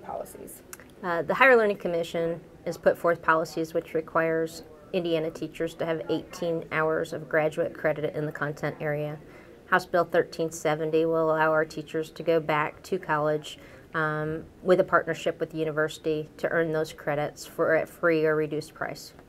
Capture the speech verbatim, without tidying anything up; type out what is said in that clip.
policies? Uh, the Higher Learning Commission has put forth policies which requires Indiana teachers to have eighteen hours of graduate credit in the content area. House Bill thirteen seventy will allow our teachers to go back to college um, with a partnership with the university to earn those credits for a free or reduced price.